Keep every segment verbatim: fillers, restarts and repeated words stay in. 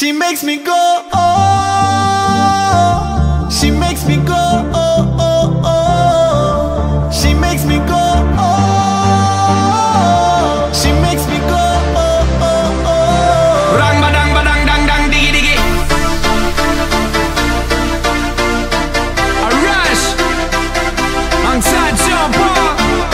She makes me go, oh. She makes me go, oh, oh, oh. She makes me go, oh. She makes me go, oh, oh, oh. Rang badang badang dang dang diggy diggy. A rush. Alongside John Paul.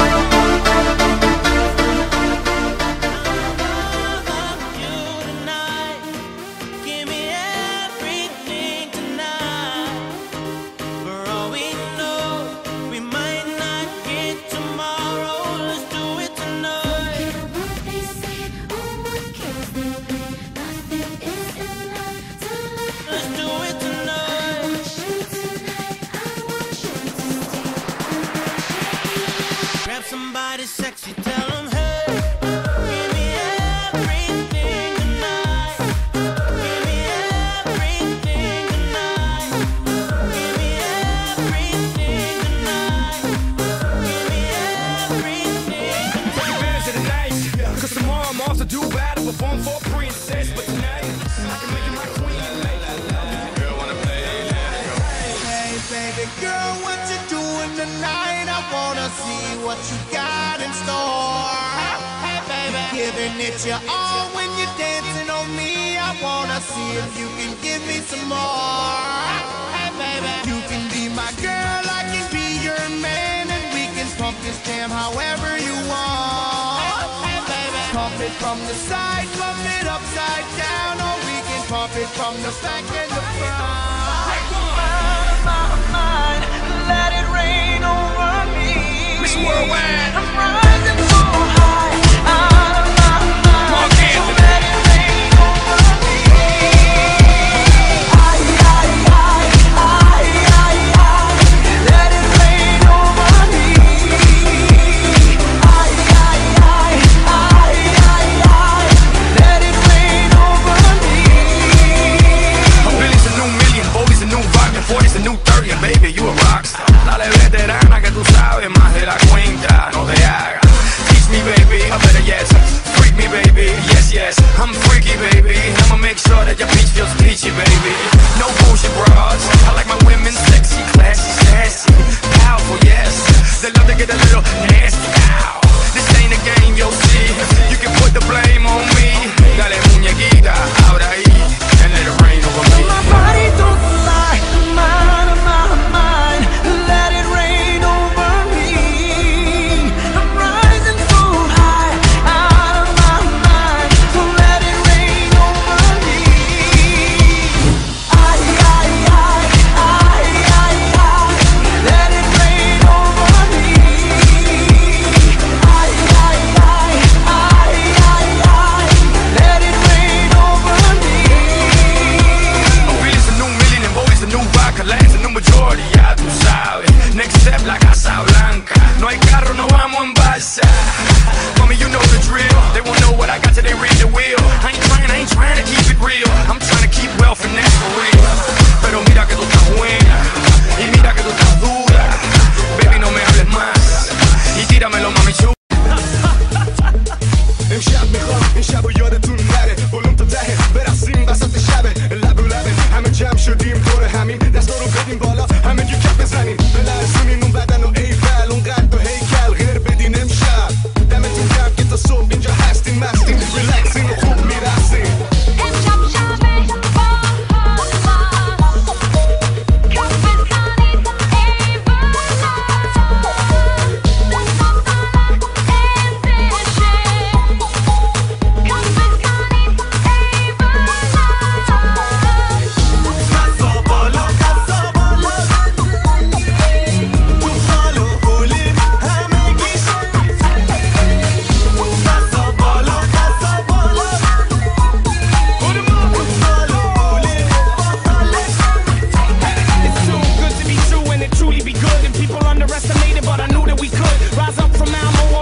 Somebody sexy, tell them, hey, give me everything tonight. Give me everything tonight. Give me everything tonight. Give me everything tonight. Take advantage of the night, cause tomorrow I'm off to do battle, perform for a princess. But tonight, I can make you my queen. Girl, wanna play? Hey, baby girl, what you doing tonight? I wanna see what you got in store. Hey, baby, giving it your all when you're dancing on me. I wanna see if you can give me some more. Hey, baby, you can be my girl, I can be your man, and we can pump this jam however you want. Hey, baby, pump it from the side, pump it upside down, or we can pump it from the back and the front. My mind, let it rain over me. Miss Worldwide. I'm right.